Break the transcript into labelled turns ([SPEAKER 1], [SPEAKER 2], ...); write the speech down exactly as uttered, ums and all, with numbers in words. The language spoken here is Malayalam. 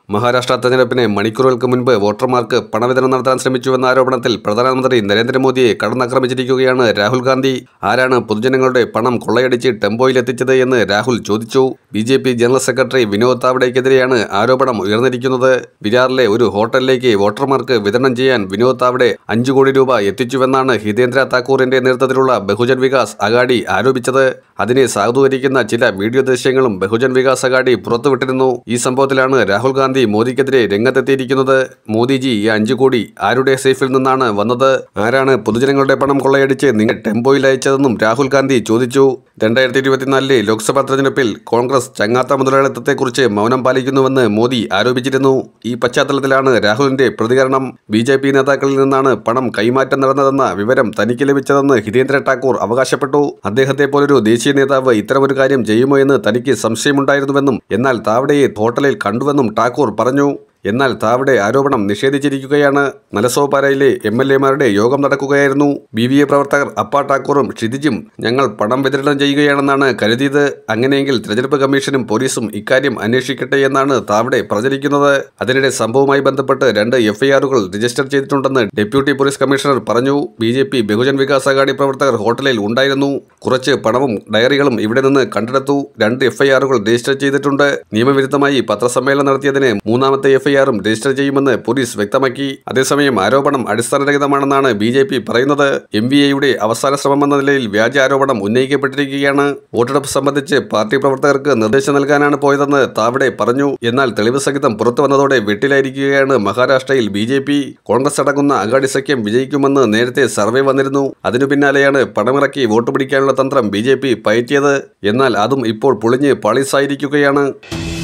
[SPEAKER 1] മഹാരാഷ്ട്ര തെരഞ്ഞെടുപ്പിന് മണിക്കൂറുകൾക്ക് മുൻപ് വോട്ടർമാർക്ക് പണവിതരണം നടത്താൻ ശ്രമിച്ചുവെന്ന ആരോപണത്തിൽ പ്രധാനമന്ത്രി നരേന്ദ്രമോദിയെ കടന്നാക്രമിച്ചിരിക്കുകയാണ് രാഹുൽ ഗാന്ധി. ആരാണ് പൊതുജനങ്ങളുടെ പണം കൊള്ളയടിച്ച് ടെമ്പോയിലെത്തിച്ചത് എന്ന് രാഹുൽ ചോദിച്ചു. B J P general secretary Vinod താവ്ഡെക്കെതിരെയാണ് ആരോപണം ഉയർന്നിരിക്കുന്നത്. വിരാറിലെ ഒരു ഹോട്ടലിലേക്ക് വോട്ടർമാർക്ക് വിതരണം ചെയ്യാൻ വിനോദ് താവ്ഡെ അഞ്ചു കോടി രൂപ എത്തിച്ചുവെന്നാണ് ഹിതേന്ദ്ര താക്കൂറിന്റെ നേതൃത്വത്തിലുള്ള ബഹുജൻ വികാസ് അഗാഡി ആരോപിച്ചത്. അതിനെ സാധൂകരിക്കുന്ന ചില വീഡിയോ ദൃശ്യങ്ങളും ബഹുജൻ വികാസ് അഗാഡി പുറത്തുവിട്ടിരുന്നു. ഈ സംഭവത്തിലാണ് രാഹുൽ ഗാന്ധി മോദിക്കെതിരെ രംഗത്തെത്തിയിരിക്കുന്നത്. മോദിജി, ഈ അഞ്ചു കോടി ആരുടെ സേഫിൽ നിന്നാണ് വന്നത്? ആരാണ് പൊതുജനങ്ങളുടെ പണം കൊള്ളയടിച്ച് നിങ്ങൾ ടെമ്പോയിൽ അയച്ചതെന്നും രാഹുൽ ഗാന്ധി ചോദിച്ചു. രണ്ടായിരത്തി ഇരുപത്തിനാലിലെ ലോക്സഭാ തെരഞ്ഞെടുപ്പിൽ കോൺഗ്രസ് ചങ്ങാത്ത മുതലാളിത്തത്തെക്കുറിച്ച് മൗനം പാലിക്കുന്നുവെന്ന് മോദി ആരോപിച്ചിരുന്നു. ഈ പശ്ചാത്തലത്തിലാണ് രാഹുലിന്റെ പ്രതികരണം. ബി ജെ പി നേതാക്കളിൽ നിന്നാണ് പണം കൈമാറ്റം നടന്നതെന്ന വിവരം തനിക്ക് ലഭിച്ചതെന്ന് ഹിതേന്ദ്ര താക്കൂർ അവകാശപ്പെട്ടു. അദ്ദേഹത്തെ പോലൊരു ദേശീയ നേതാവ് ഇത്തരമൊരു കാര്യം ചെയ്യുമോ എന്ന് തനിക്ക് സംശയമുണ്ടായിരുന്നുവെന്നും എന്നാൽ താവ്ഡെയെ ഹോട്ടലിൽ കണ്ടുവെന്നും ടാക്കൂർ പറഞ്ഞു. എന്നാൽ താവ്ഡെ ആരോപണം നിഷേധിച്ചിരിക്കുകയാണ്. നലസോപാരയിലെ എം എൽ എമാരുടെ യോഗം നടക്കുകയായിരുന്നു. ബി വി എ പ്രവർത്തകർ അപ്പ ടാക്കൂറും ക്ഷിതിജും ഞങ്ങൾ പണം വിതരണം ചെയ്യുകയാണെന്നാണ് കരുതിയത്. അങ്ങനെയെങ്കിൽ തെരഞ്ഞെടുപ്പ് കമ്മീഷനും പോലീസും ഇക്കാര്യം അന്വേഷിക്കട്ടെ എന്നാണ് താവ്ഡെ പ്രചരിക്കുന്നത്. അതിനിടെ സംഭവവുമായി ബന്ധപ്പെട്ട് രണ്ട് എഫ് ഐ ആറുകൾ രജിസ്റ്റർ ചെയ്തിട്ടുണ്ടെന്ന് ഡെപ്യൂട്ടി പോലീസ് കമ്മീഷണർ പറഞ്ഞു. B J P Bahujan Vikas Aghadi പ്രവർത്തകർ ഹോട്ടലിൽ ഉണ്ടായിരുന്നു. കുറച്ച് പണവും ഡയറികളും ഇവിടെ നിന്ന് കണ്ടെടുത്തു. രണ്ട് എഫ് ഐ ആറുകൾ രജിസ്റ്റർ ചെയ്തിട്ടുണ്ട്. നിയമവിരുദ്ധമായി പത്രസമ്മേളനം നടത്തിയതിന് മൂന്നാമത്തെ എഫ് ഐ ആറും രജിസ്റ്റർ ചെയ്യുമെന്ന് പോലീസ് വ്യക്തമാക്കി. അതേസമയം ആരോപണം അടിസ്ഥാനരഹിതമാണെന്നാണ് ബി ജെ പി പറയുന്നത്. എം വി എയുടെ അവസാന ശ്രമമെന്ന നിലയിൽ വ്യാജ ആരോപണം ഉന്നയിക്കപ്പെട്ടിരിക്കുകയാണ്. വോട്ടെടുപ്പ് സംബന്ധിച്ച് പാർട്ടി പ്രവർത്തകർക്ക് നിർദ്ദേശം നൽകാനാണ് പോയതെന്ന് താവ്ഡെ പറഞ്ഞു. എന്നാൽ തെളിവ് സഹിതം പുറത്തു വന്നതോടെ വെട്ടിലായിരിക്കുകയാണ് മഹാരാഷ്ട്രയിൽ ബി ജെ പി. കോൺഗ്രസ് അടങ്ങുന്ന അഗാഡി സഖ്യം വിജയിക്കുമെന്ന് നേരത്തെ സർവേ വന്നിരുന്നു. അതിനു പിന്നാലെയാണ് പണമിറക്കി വോട്ട് പിടിക്കാനുള്ള തന്ത്രം ബി ജെ പി പയറ്റിയത്. എന്നാൽ അതും ഇപ്പോൾ പൊളിഞ്ഞ് പാളീസായിരിക്കുകയാണ്.